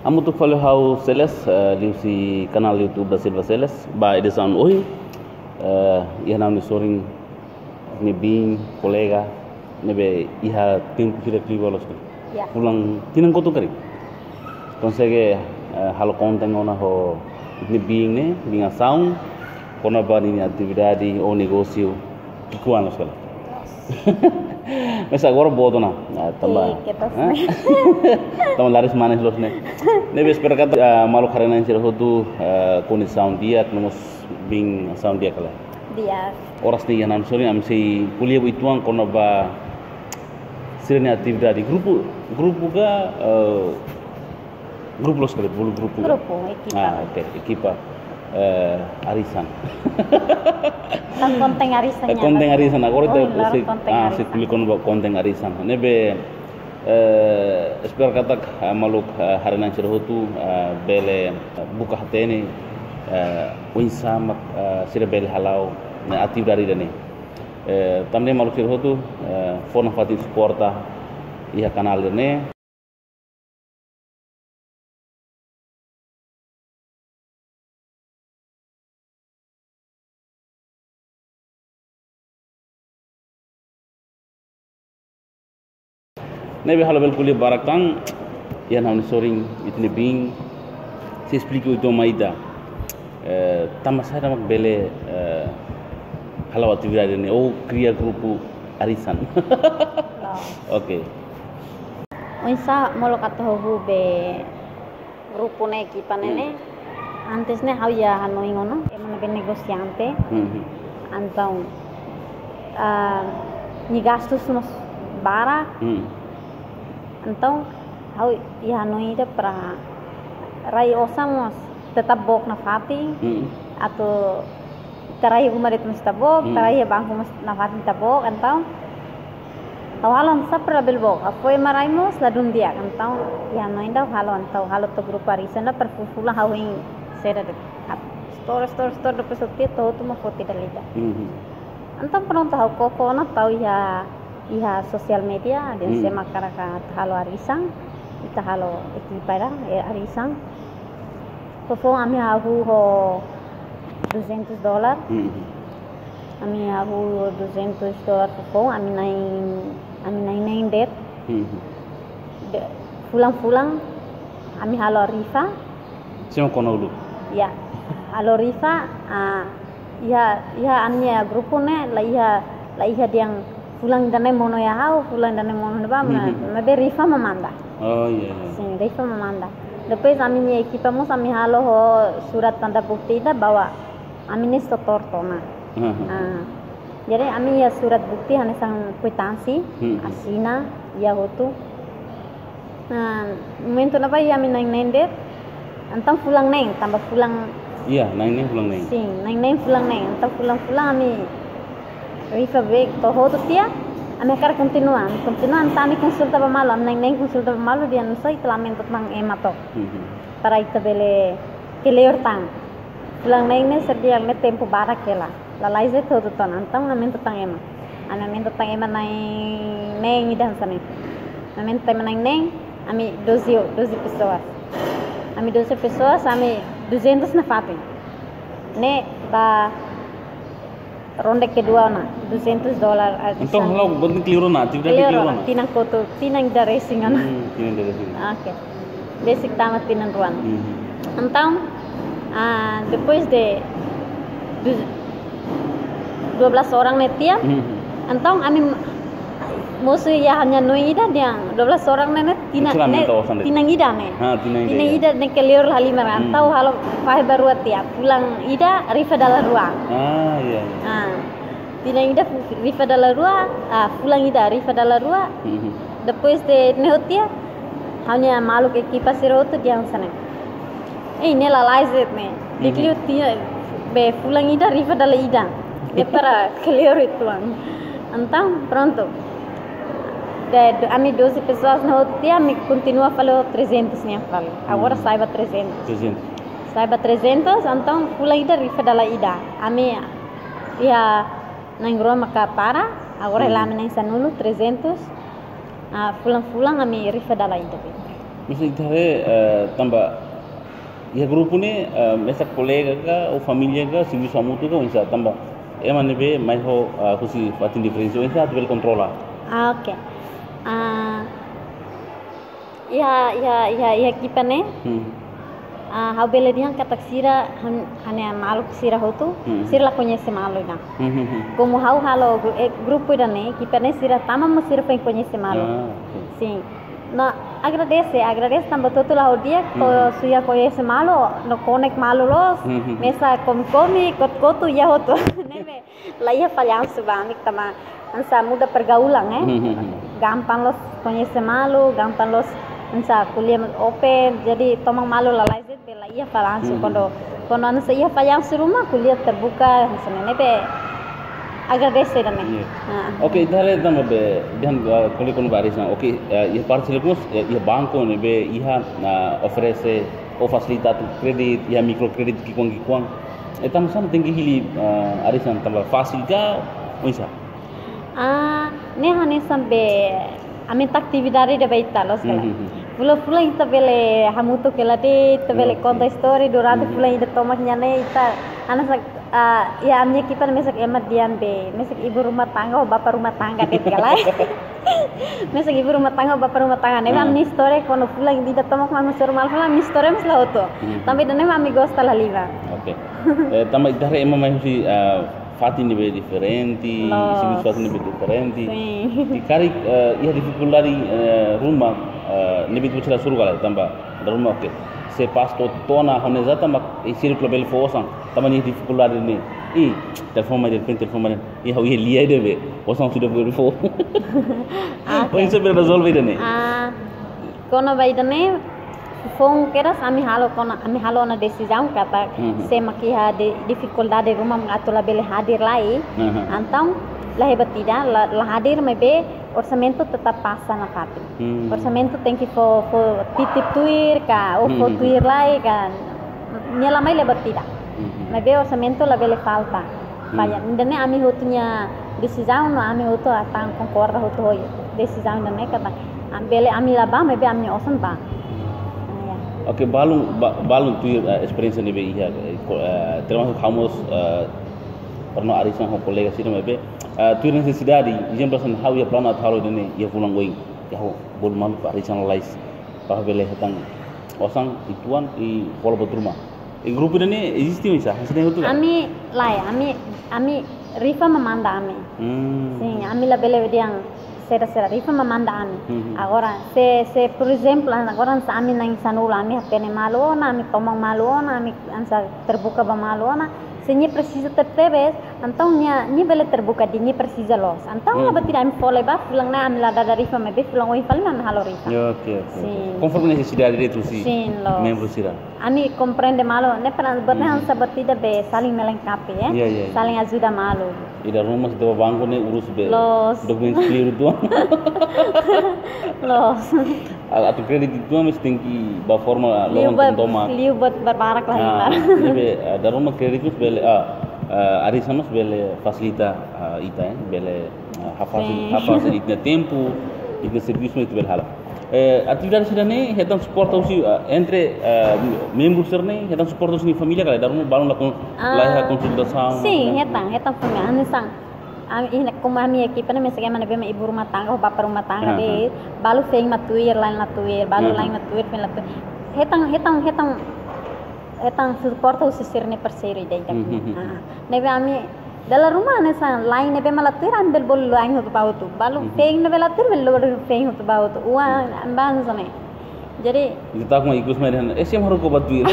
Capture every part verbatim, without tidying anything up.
Amo tu falou how Celes, liu si canal YouTube da Silva Celes, ba edição hoje, ia na soring ni bing kolega, nebe ia tempo kira kiri bolos tu. Pulang tinang kotu kari. Consegue halo konten ona ho ni bing ne, bing sound, kona ba ni atividade ou negócio kikuan los kala. Mas agora bodo na tambah tambah laris manis los ne ne espero kata malu karena yang cerita tu koni sound dia nomos bing sound dia kala dia oras ni yang sorry am sei kuliah bu ituang kono ba sirene atividade grupo grupo ga grupo los kala bulu grupo grupo equipa ah okay equipa uh, arisan. Tan konten arisan. Konten arisan. Agora oh, se ah se kulikon ba konten arisan. Nebe eh espero kata maluk harinan cerhotu bele buka hatene win sama sira bele halau na ativ dari dane. Eh tamne maluk cerhotu phone fatin suporta iha kanal dane. Nebe halo bel kuliah barakang yan hamni soring itne bing se explique o maida eh tamasada mak bele eh halo atividade ne ou cria grupo arisan. Okay. Oisa molo katohu be grupo ne equipa nene antes ne hauya hano ingono emana be negociante então ah ni gastos nos bara então hau ya noida para rai osamos tetap bok na fati atau tarai umarit mas tabok tarai bangku mas na fati tabok então tau halon sapra belbok foi maraimos la dundia então ya noida halon tau halo to grupo arisan la perfula hauing sera de store store store de pesotti to tu mo foti dalida então pronto hau koko na tau ya iha sosial media dan hmm. sema karaka halo arisan ita halo equipa e arisan kofo ami hahu ho duzentos dólar hmm. ami hahu duzentos dólar kofo ami nai ami nai nai det hmm. fulang-fulang ami halo rifa sema kono lu ya halo rifa ah iha iha anya grupo ne la iha la iha yang pulang dane mono ya hau pulang dane mono ba me be rifa memanda oh iya yeah. Sim rifa memanda depois a minha equipa mos ami halo ho surat tanda bukti da bawa amine stotor tona ah jadi ami ya surat bukti hanya sang kwitansi asina ya hotu nah momento na ba ya ami nang nende antang pulang neng tambah pulang iya nang neng pulang neng sim nang neng pulang neng antang pulang-pulang ami rifa beg to hoto tia ame kar continuan continuan tami consulta ba malo am neng neng consulta ba malo dia nusai telamen tentang emato para ita bele keleor tang pulang neng ne sedia me tempo bara kela la laize to to antang amen tentang ema ame men tentang ema nai neng idan sane amen tem neng neng ami doze doze pessoas ami doze pessoas ami duzentos na fati ne ba ronde kedua na duzentos dólar então halau bonting kliro na atividade kliro na tinang koto tinang da racing ana tinang da racing okay basic tamat tinang ruan então ah depois de dua belas orang netia então ami musuh ya hanya noida dia dua belas orang nenet tinang tinang ida ne tinang ida ne kelior hali merantau halo fah baru tiap pulang ida rifa dalam ruang ah iya ah tinang ida rifa dalam ruang ah pulang ida rifa dalam ruang depois de nehotia hanya maluk equipa siroto dia sana eh ne la laizet ne dikliu tia be pulang ida rifa dalam ida de para kelior itu então pronto de ami doze pessoas na hotia me continua falou trezentos nem falo agora saiba trezentos trezentos saiba trezentos então pula ida rifa dala ida ami ya nang roma ka para agora lá nang sanulu trezentos ah pulang pulang ami rifa dala ida Mesti itare tambah ya grupo ne mesa colega ka ou família ka se viu muito ka unsa tambah ema nebe mai ho kusi fatin diferença unsa tu bel controla. Ah, oke. Ah, ya ya ya ya kita ne. Hmm. Ah, hau bele dihan katak sira han hanya malu sira hotu, sira la conhece malu na. Como hau halo grupo da ne, kita ne sira tama mo sira pen conhece malu. Sim. No, agradece, agradece também todo lá o dia que suya conhece malo, no connect malo los, mesa come come, kot kotu ya hotu, nebe, lá ia falhar subamik tama, ansa muda pergaulan eh, gampang los conhece malo, gampang los ansa kuliah open, jadi tomang malo lah lazit, bela ia falhar su quando quando ansa ia falhar su rumah kuliah terbuka, ansa nebe. Agradece também. Yeah. Ok, dale também be dan kali kon barisan. Ok, ia parcelemos ia banco ne be ia oferece ou facilita tu kredit, ia microkredit ki kuang ki kuang. Etam sam tinggi hili arisan tambah fácil ga unsa. Ah, ne hane sambe amin aktividade de baita los kala. Pula pula ita bele hamuto kela de ita bele conta story durante pula ita tomak nyane ita anak Uh, ya amnya kita mesak emat dian be, mesak ibu rumah tangga, bapak rumah tangga deh kalai. Mesak ibu rumah tangga, bapak rumah tangga. Nih amni story kono pulang di dalam mama suruh malah pulang amni story mas lah itu. Tapi dan nih amni gosta lah liva. Oke. Tambah itu hari emang masih fatin lebih diferenti, sini fatin lebih diferenti. Di kari ya dificultadi rumah lebih tu cerita suruh kalai tambah rumah oke. Se pasto tona honeza tambah isi klubel fosan. Tamani dificuldade ni i telefon mai del telefon mai i hau i lia debe osang sudah berfo pois saber resolver ne ah kono vai dane phone keras ami halo kono ami halo na decisão kata se maki ha de dificuldade rumah mengatur bele hadir lai antau lah hebat tidak lah hadir mai be orçamento tetap passa na kati orçamento tem que for for titip tuir ka ou for tuir lai kan nyala mai lebat tidak. Mas be orçamento la bele falta. Vaya, ndane ami hotunya decisão no ami hotu atang concorda hotu hoy. Decisão ndane kata am bele ami la ba me be ami osan ba. Oke, balung balung tu experience ni be iya. Termasuk kamus pernah arisan ho kolega sini me be tu necessidade, exemplo how ya plana thalo dene ya pulang going. Ya ho bol malu arisan lais. Pa bele hatang osang ituan i polo rumah. E grupo ini existe isso, hasilnya itu kan? Ami lai, ami ami Rifa memanda ami. Sim, ami la bele yang sera sera Rifa memanda ami. Agora, se se por exemplo, agora sa ami nang sanula ami apene malona, ami tomang malona, ami ansa terbuka ba malona. Se nie precisa ter teves, então nia nie bele terbuka di nie precisa los. Então aba tidak ami fole ba pulang na ami la da Rifa me be pulang oi falma na halo Rifa. Oke oke. Conforme necessidade de tu si. Sim, los. Membro sira. Ami compreende malo, ne para berna ansa batida be saling melengkapi ya. Yeah, yeah, saling ajuda malo. Ida rumah setelah bangun ne urus be. Los. Dokumen clear itu. Los. Atau kredit itu mesti tinggi ba forma loan toma. Liu buat berbarak lah. Jadi ada rumah kredit itu bele ah ari sanos bele facilita ita ya bele hafasil hafasil itna tempo itna serviço itu bele hala. Atividade sida ne hetan suporta usi entre membros serne hetan suporta usi família kala darum balon la kon la konsultação. Sim, hetan hetan família ane sang ini como a minha equipe na mesma mana bem ibu rumah tangga bapak rumah tangga deh balu feng matuir lain matuir balu lain matuir feng matuir hetan hetan hetan hetan suporta usi sirne perseri deh dah. Nebe ami dalam rumah ane sang lain nebe matuir ambil bolu lain untuk bau tu balu feng nebe matuir melu feng untuk bau tu uang amban sana. Jadi kita aku mau ikut semua eh siapa harus kau batuir.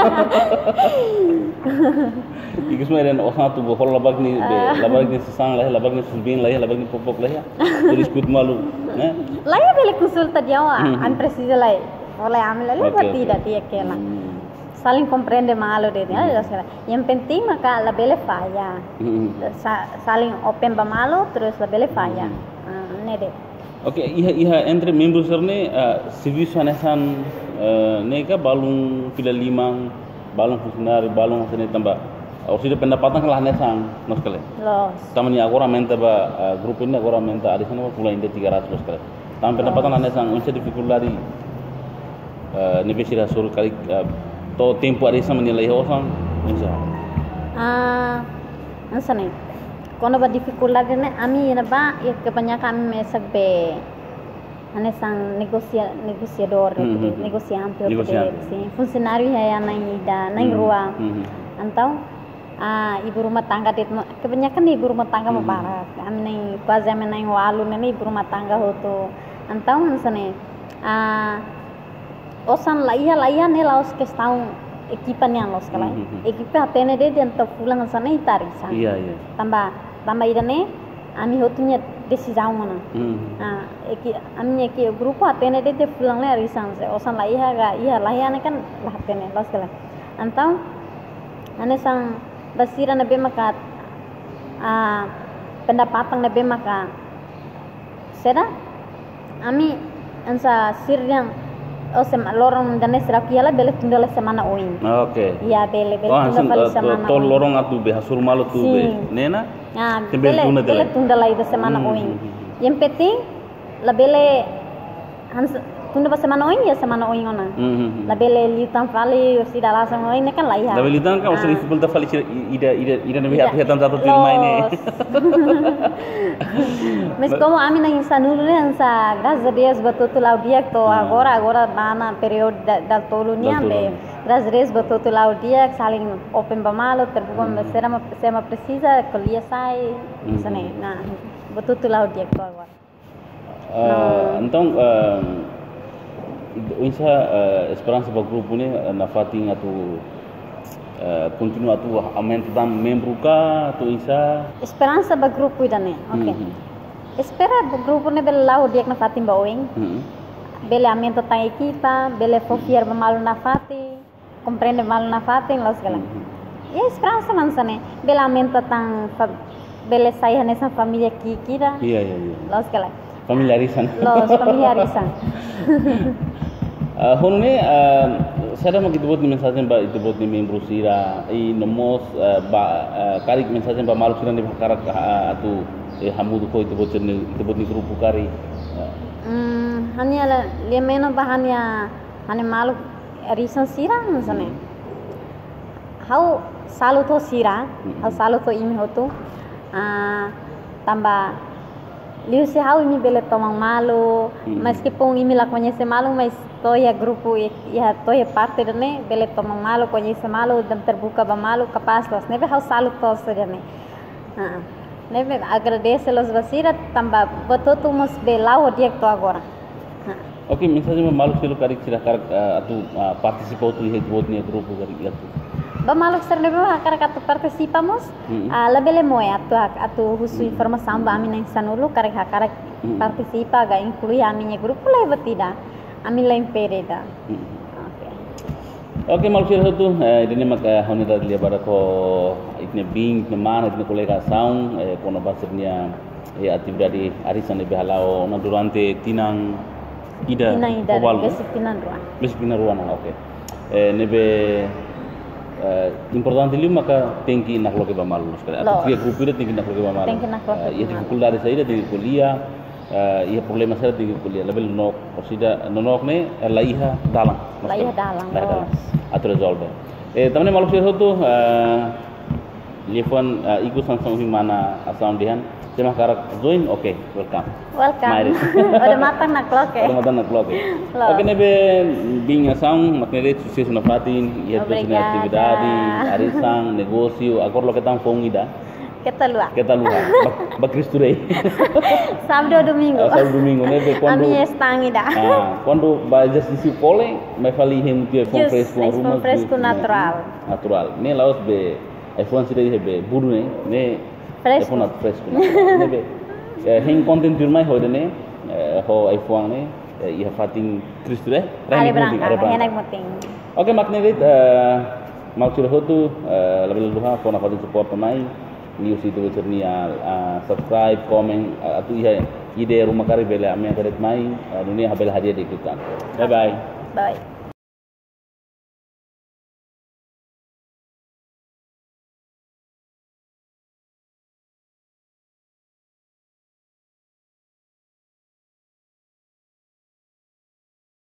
Ikut semua dan orang tu bohol labag ni labag ni sesang lah labag ni sulbin lah labag ni popok lah ya terus ikut malu nah lah ya bela konsulta dia wah an precisa lah oleh amil lah lepas tidak dia kela saling comprende malu deh ya yang penting maka la bela faya saling open ba malu terus la bela faya ne deh. Oke, iha iha entre membros serne serviço anesan nega balung pila limang balung funcionário balung sene tambah or sudah pendapatan kelah anesan nos kale. Los. Tamani agora menta ba grupo ini agora menta ada sana pula inde tiga ratus kale. Tam pendapatan anesan unsa dificuldade nebe sira sur kali to tempo ari sama nilai hosan insya ah ansane kono ba dificultad ne ami ina ba ya kebanyakan kami mesak be ane sang negosia negosiador Mm, mm, mm. negosiante Negosiante. sim funcionário ya nai da nai Mm, rua mm. antau ah ibu rumah tangga dit kebanyakan ibu rumah tangga Mm. membara kami nai quase ame nai walu nai ibu rumah tangga hoto antau ansane ah osan laia laia ne laos questão equipa ne los kala Mm, mm, mm. equipa atene de dentro pulang ansane itarisa Iya iya. tambah tambah idane ami hotunya decisão mana Mm. ah eki ami eki grupo atene de te pulang le risan se osan la iha ga iha la iha ne kan la atene los kala antau ane sang basira na be maka ah pendapatan na be maka seda ami ansa sirriang o sem lorong dane sirakia la bele tundala semana oin Oke. ya bele bele Oh, tunda hasan fali semana tol oin lorong atu be hasur malu tu be. Sim. Nena? ah Tembel bele tunda bele dele. tundala ida semana Hmm, oin hmm, hmm. yang penting la bele hans tunda ba semana oin ya semana oin ona Mhm. la bele liutan fali si dala sama oin ne kan la iha Da belitan kan usah Ah. dificulta fali sira- ida ida ida nabi Ida- hatu hitam satu til maine. Mas como a mina insanul lensa, graças a Deus botou tu lá o dia que tô agora, agora na na período da, da tolunia, Da be, tolunia. graças a Deus botou tu lá o dia que saling open ba malo, terbuka mm. será uma será precisa colher sai, Mhm. sana, na botou tu lá o dia que tô agora. Ah, então ah, Unsa uh, esperança para o grupo ni uh, na fating atu uh, continua atu aumento dan membro ka atu Unsa. Esperança ba grupo ida ne, okay. Mhm. Espera ba grupo ne bel lá o dia que na fatim ba oing, Mhm. bele aumento ta equipa, bele confiar ba malo na fati, compreende malo na fati, los galang. Mhm. E a esperança mansane, bela aumenta tan bela sai nessa família aqui kira. Iya iya iya. Los kala. Familiarisan. Los familiarisan. Uh, hono ne uh, sada mag itubot ni mensaje ba itubot ni membro sira i nomos uh, ba uh, karik mensaje ba malu sira ni karak uh, atu eh, hamudu ko itubot ni itubot ni grupo kari. Uh, Hmm, hanya la le meno bahanya hanya malu risan sira mansane. Hau salu to sira, hau salu to imi hotu. Ah, tambah liu se hau imi bele tomang malu, meskipun imi la conhece malu, mas toya grupo ya toya parte dane bele tomang malu, conhece malu dan terbuka ba malu capaz los nebe hau salu to sedane. Ah, nebe agradece los basira tambah botou tu mos belau dia que tô agora. Ah, Oke, mensaje ba malu sira karik sira karak uh, atu uh, participou tu itubot ni grupo kari atu. ba malu ser nebe akar katu participamos, Mhm. ah, la bele moe atu atu husu informação ba amina insanulu karak karak Mhm. participa ga inclui a minha grupo leva tida. Ami la impereda. Mhm. Okay. Oke, malu sira tu uh, ini mak uh, honi da liya bara ko itne bing itne mana itne kolega saung eh, kono basirnya eh, atividade arisan de behalao na durante tinang ida Tina ida oval. basic tina rua. Basic tina ruana, oke. Eh, nebe uh, importante liu maka tengki nak loke ba malu sekali. Atau Lo. via grupo ida tengki nak loke ba malu. Tengki nak loke ba Uh, ia malu. dificuldade saída tengki kuliah. Uh, ia problema saída tengki kuliah. Level nok osida nonok ne la iha dalang. La iha dalang, La iha lo. dalang. Atau resolve. Eh, tamane malu sira tu uh, Liefon uh, iku sangsang mana asam dihan. Terima karak join, oke, welcome. Welcome. Mari. Udah matang nak loke. Orang mata nak loke. Lo. Oke nebe bing asang maknere sukses na fatin, ia terus na Obrigada. atividade, arisang, negócio, agora lo que estão fong ida. Kita luar. Kita luar, ba Cristurei. Sábado domingo. Sábado domingo nebe A quando minha estangue da. ah, quando vai exercício pole, vai fali hem dia com Jus, fresco es con fresco natural. Natural. Ne laos be iPhone sire hebe buru ne, ne Fresco. iPhone at fresco. Nebe hem content turmai hoide ne, ho iPhone ne, ia fatin Cristurei. Are branca, enak muting. Oke maknere mau sira hotu label luha kona fatin support pemai. News itu cernia subscribe, komen, atau iya ide rumah kari bela ame karet mai dunia habel hadiah dikutan. Bye bye. Bye.